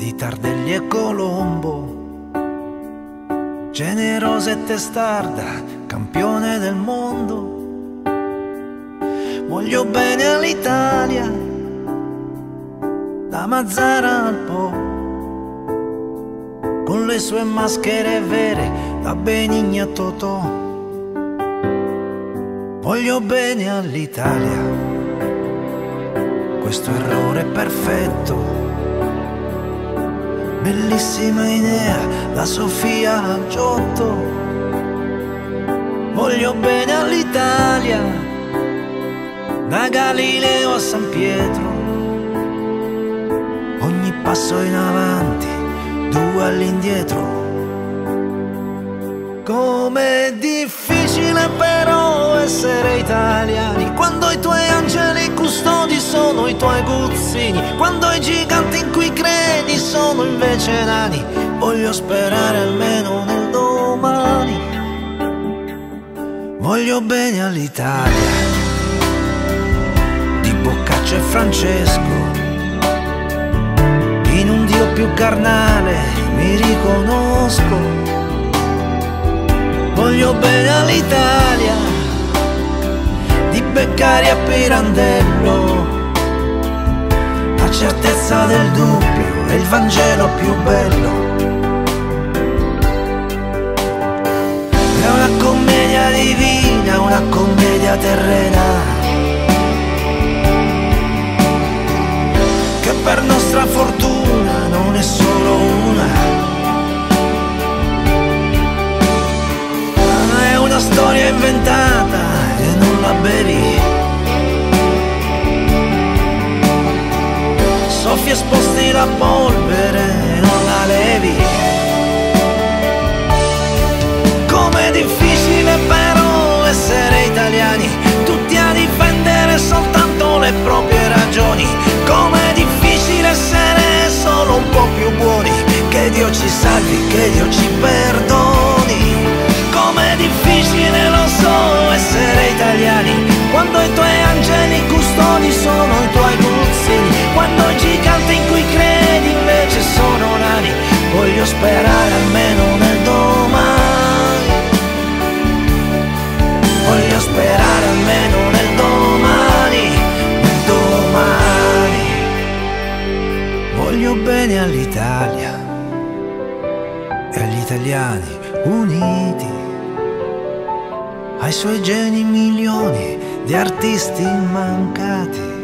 di Tardelli e Colombo, generosa e testarda, campione del mondo. Voglio bene all'Italia, da Mazzara al Po, con le sue maschere vere, da Benigni a Totò. Voglio bene all'Italia, questo errore perfetto, bellissima idea, da Sofia al Giotto. Voglio bene all'Italia, da Galileo a San Pietro, ogni passo in avanti, due all'indietro. Com'è difficile però essere italiani, quando i tuoi angeli custodi sono i tuoi guzzini, quando i giganti in cui credi sono invece nani. Voglio sperare almeno nel domani. Voglio bene all'Italia, di Boccaccio e Francesco, in un Dio più carnale mi riconosco. Voglio bene all'Italia, di Beccaria a Pirandello, la certezza del dubbio è il Vangelo più bello. È una commedia divina, una commedia terrena, che per nostra fortuna non è solo una. Una storia inventata e non la bevi. Soffi sposti la polvere e non la levi. Com'è difficile però essere italiani, tutti a difendere soltanto le proprie ragioni. Com'è difficile essere solo un po' più buoni, che Dio ci salvi, che Dio ci perdoni. Com'è difficile, lo so, essere italiani, quando i tuoi angeli custodi sono i tuoi guzzini, quando i giganti in cui credi invece sono nani. Voglio sperare almeno nel domani. Voglio sperare almeno nel domani, nel domani. Voglio bene all'Italia e agli italiani uniti, ai suoi geni milioni di artisti immancati.